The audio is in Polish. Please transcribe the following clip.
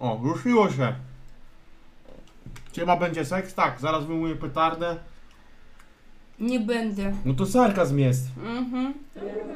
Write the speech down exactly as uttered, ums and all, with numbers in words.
O, ruszyło się. Chyba będzie seks? Tak, zaraz wyjmuję petardę. Nie będę. No to sarkazm jest. Mhm.